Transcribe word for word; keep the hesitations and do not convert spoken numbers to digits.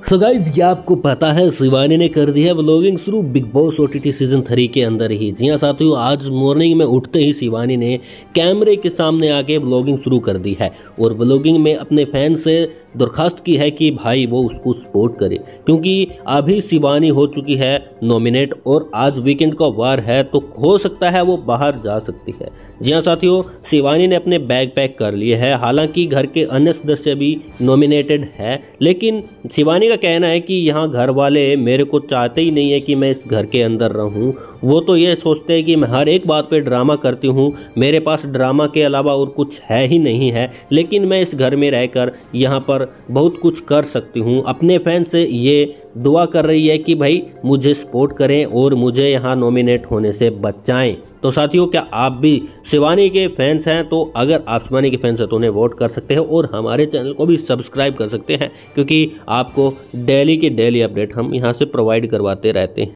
So guys क्या आपको पता है शिवानी ने कर दी है व्लॉगिंग शुरू Bigg Boss OTT season three के अंदर ही। जी हाँ साथियों, आज मॉर्निंग में उठते ही शिवानी ने कैमरे के सामने आके व्लॉगिंग शुरू कर दी है और व्लॉगिंग में अपने फैन से दरखास्त की है कि भाई वो उसको सपोर्ट करे, क्योंकि अभी शिवानी हो चुकी है नॉमिनेट और आज वीकेंड का वार है तो हो सकता है वो बाहर जा सकती है। जी हाँ साथियों, शिवानी ने अपने बैग पैक कर लिए है। हालांकि घर के अन्य सदस्य भी नॉमिनेटेड है, लेकिन शिवानी का कहना है कि यहाँ घर वाले मेरे को चाहते ही नहीं है कि मैं इस घर के अंदर रहूँ। वो तो ये सोचते हैं कि मैं हर एक बात पे ड्रामा करती हूँ, मेरे पास ड्रामा के अलावा और कुछ है ही नहीं है, लेकिन मैं इस घर में रहकर यहाँ पर बहुत कुछ कर सकती हूँ। अपने फैन से ये दुआ कर रही है कि भाई मुझे सपोर्ट करें और मुझे यहाँ नॉमिनेट होने से बचाएं। तो साथियों, क्या आप भी शिवानी के फैंस हैं? तो अगर आप शिवानी के फैंस हैं तो उन्हें वोट कर सकते हैं और हमारे चैनल को भी सब्सक्राइब कर सकते हैं, क्योंकि आपको डेली के डेली अपडेट हम यहाँ से प्रोवाइड करवाते रहते हैं।